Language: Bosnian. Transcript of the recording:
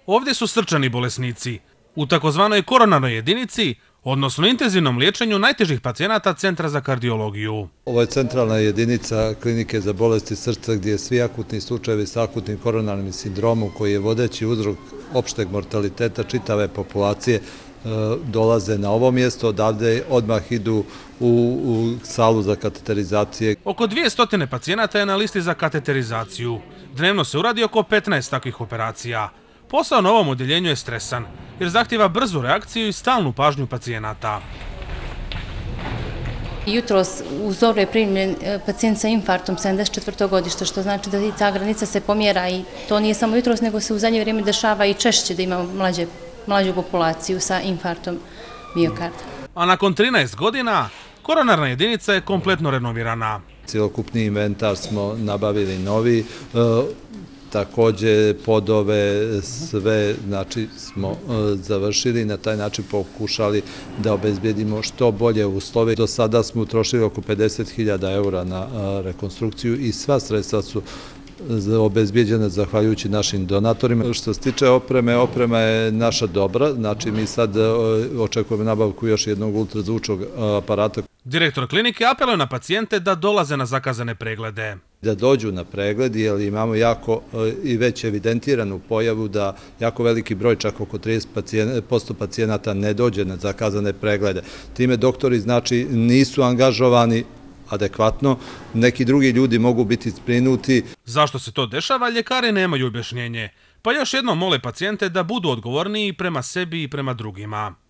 Ovdje su srčani bolesnici. U takozvanoj koronarnoj jedinici, odnosno intenzivnom liječenju najtežih pacijenata Centra za kardiologiju. Ovo je centralna jedinica klinike za bolesti srca gdje svi akutni slučajevi sa akutnim koronarnim sindromom koji je vodeći uzrok opšteg mortaliteta čitave populacije dolaze na ovo mjesto, odavde odmah idu u salu za kateterizacije. Oko 200 pacijenata je na listi za kateterizaciju. Dnevno se uradi oko 15 takvih operacija. Posao na ovom odjeljenju je stresan, jer zahtjeva brzu reakciju i stalnu pažnju pacijenata. Jutros u Zoru je primljen pacijent sa infarktom 74. godišta, što znači da i ta granica se pomjera i to nije samo jutros, nego se u zadnje vrijeme dešava i češće da imamo mlađu populaciju sa infarktom miokarda. A nakon 13 godina, koronarna jedinica je kompletno renovirana. Cijelokupni inventar smo nabavili novi, također podove, sve smo završili i na taj način pokušali da obezbijedimo što bolje uslove. Do sada smo utrošili oko 50.000 eura na rekonstrukciju i sva sredstva su obezbijeđene zahvaljujući našim donatorima. Što se tiče opreme, oprema je naša dobra, znači mi sad očekujemo nabavku još jednog ultrazvučnog aparata. Direktor klinike apeluje na pacijente da dolaze na zakazane preglede. Da dođu na pregled, jer imamo jako i već evidentiranu pojavu da jako veliki broj, čak oko 30% pacijenata ne dođe na zakazane preglede. Time doktori znači nisu angažovani adekvatno, neki drugi ljudi mogu biti zbrinuti. Zašto se to dešava, ljekari nemaju objašnjenje, pa još jednom mole pacijente da budu odgovorniji prema sebi i prema drugima.